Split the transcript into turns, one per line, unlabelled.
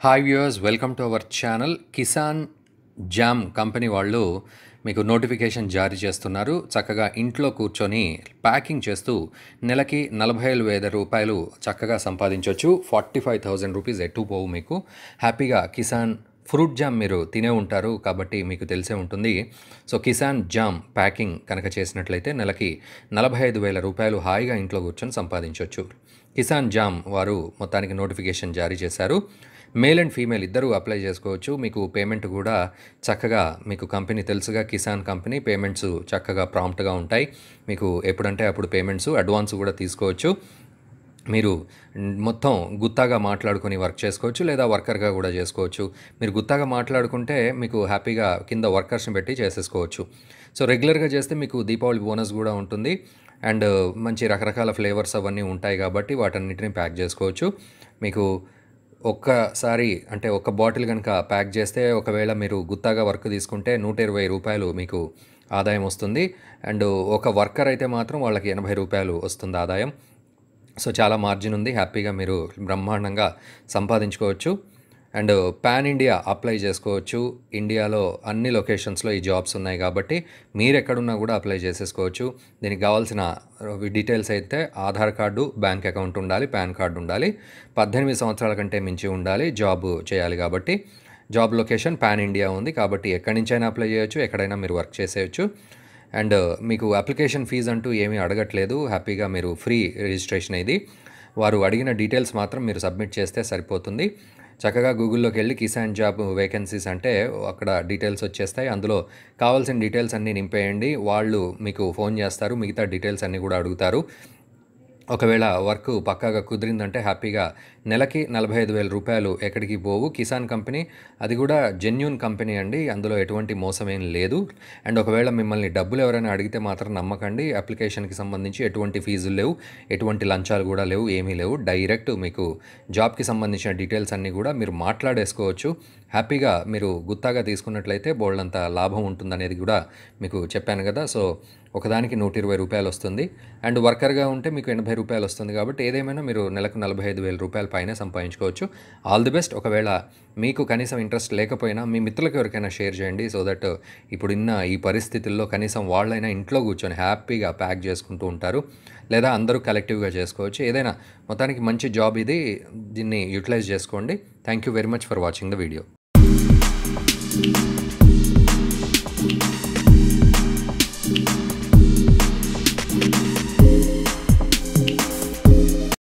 Hi viewers, welcome to our channel. Kisan jam company వాళ్ళు మీకు notification జారీ చేస్తున్నారు. చక్కగా ఇంట్లో కూర్చొని ప్యాకింగ్ చేస్తూ నెలకి 45,000 రూపాయలు చక్కగా సంపాదించవచ్చు. 45,000 రూపీస్ ఎటు పోవు. మీకు హ్యాపీగా కిసాన్ ఫ్రూట్ జామ్ మీరు తినే ఉంటారు కాబట్టి మీకు తెలిసే ఉంటుంది. సో కిసాన్ జామ్ ప్యాకింగ్ కనుక చేసినట్లయితే నెలకి 45,000 రూపాయలు హాయిగా ఇంట్లో కూర్చొని సంపాదించవచ్చు. కిసాన్ జామ్ వారు మొత్తానికి నోటిఫికేషన్ జారీ చేశారు. మేల్ అండ్ ఫీమేల్ ఇద్దరూ అప్లై చేసుకోవచ్చు. మీకు పేమెంట్ కూడా చక్కగా మీకు కంపెనీ తెలుసుగా, కిసాన్ కంపెనీ పేమెంట్స్ చక్కగా ప్రాంప్ట్గా ఉంటాయి. మీకు ఎప్పుడంటే అప్పుడు పేమెంట్స్ అడ్వాన్స్ కూడా తీసుకోవచ్చు. మీరు మొత్తం గుత్తాగా మాట్లాడుకొని వర్క్ చేసుకోవచ్చు, లేదా వర్కర్గా కూడా చేసుకోవచ్చు. మీరు గుత్తాగా మాట్లాడుకుంటే మీకు హ్యాపీగా కింద వర్కర్స్ని పెట్టి చేసేసుకోవచ్చు. సో రెగ్యులర్గా చేస్తే మీకు దీపావళి బోనస్ కూడా ఉంటుంది. అండ్ మంచి రకరకాల ఫ్లేవర్స్ అవన్నీ ఉంటాయి కాబట్టి వాటన్నిటిని ప్యాక్ చేసుకోవచ్చు. మీకు ఒక్కసారి అంటే ఒక బాటిల్ కనుక ప్యాక్ చేస్తే ఒకవేళ మీరు గుత్తాగా వర్క్ తీసుకుంటే 120 రూపాయలు మీకు ఆదాయం వస్తుంది. అండ్ ఒక వర్కర్ అయితే మాత్రం వాళ్ళకి 80 రూపాయలు వస్తుంది ఆదాయం. సో చాలా మార్జిన్ ఉంది. హ్యాపీగా మీరు బ్రహ్మాండంగా సంపాదించుకోవచ్చు. అండ్ పాన్ ఇండియా అప్లై చేసుకోవచ్చు. ఇండియాలో అన్ని లొకేషన్స్లో ఈ జాబ్స్ ఉన్నాయి కాబట్టి మీరు ఎక్కడున్నా కూడా అప్లై చేసేసుకోవచ్చు. దీనికి కావాల్సిన డీటెయిల్స్ అయితే ఆధార్ కార్డు, బ్యాంక్ అకౌంట్ ఉండాలి, పాన్ కార్డు ఉండాలి, 18 సంవత్సరాల కంటే మించి ఉండాలి, జాబ్ చేయాలి కాబట్టి జాబ్ లొకేషన్ పాన్ ఇండియా ఉంది కాబట్టి ఎక్కడి నుంచైనా అప్లై చేయొచ్చు, ఎక్కడైనా మీరు వర్క్ చేసేయచ్చు. అండ్ మీకు అప్లికేషన్ ఫీజు అంటూ ఏమీ అడగట్లేదు. హ్యాపీగా మీరు ఫ్రీ రిజిస్ట్రేషన్ ఇది. వారు అడిగిన డీటెయిల్స్ మాత్రం మీరు సబ్మిట్ చేస్తే సరిపోతుంది. చక్కగా గూగుల్లోకి వెళ్ళి కిసాన్ జాబ్ వేకెన్సీస్ అంటే అక్కడ డీటెయిల్స్ వచ్చేస్తాయి. అందులో కావాల్సిన డీటెయిల్స్ అన్నీ నింపేయండి. వాళ్ళు మీకు ఫోన్ చేస్తారు, మిగతా డీటెయిల్స్ అన్నీ కూడా అడుగుతారు. ఒకవేళ వర్క్ పక్కాగా కుదిరిందంటే హ్యాపీగా నెలకి 45,000 రూపాయలు ఎక్కడికి పోవు. కిసాన్ కంపెనీ అది కూడా జెన్యూన్ కంపెనీ అండి, అందులో ఎటువంటి మోసం ఏం లేదు. అండ్ ఒకవేళ మిమ్మల్ని డబ్బులు ఎవరైనా అడిగితే మాత్రం నమ్మకండి. అప్లికేషన్కి సంబంధించి ఎటువంటి ఫీజులు లేవు, ఎటువంటి లంచాలు కూడా లేవు, ఏమీ లేవు. డైరెక్ట్ మీకు జాబ్కి సంబంధించిన డీటెయిల్స్ అన్నీ కూడా మీరు మాట్లాడేసుకోవచ్చు. హ్యాపీగా మీరు గుత్తాగా తీసుకున్నట్లయితే బోల్డంత లాభం ఉంటుందనేది కూడా మీకు చెప్పాను కదా. సో ఒకదానికి 120 రూపాయలు వస్తుంది. అండ్ వర్కర్గా ఉంటే మీకు 80 రూపాయలు వస్తుంది. కాబట్టి ఏదేమైనా మీరు నెలకు 45,000 రూపాయల పైనే సంపాదించుకోవచ్చు. All the best. ఒకవేళ మీకు కనీసం ఇంట్రెస్ట్ లేకపోయినా మీ మిత్రులకు ఎవరికైనా షేర్ చేయండి. సో దట్ ఇప్పుడున్న ఈ పరిస్థితుల్లో కనీసం వాళ్ళైనా ఇంట్లో కూర్చొని హ్యాపీగా ప్యాక్ చేసుకుంటూ ఉంటారు, లేదా అందరూ కలెక్టివ్గా చేసుకోవచ్చు. ఏదైనా మొత్తానికి మంచి జాబ్ ఇది. దీన్ని యూటిలైజ్ చేసుకోండి. Thank you very much for watching the video.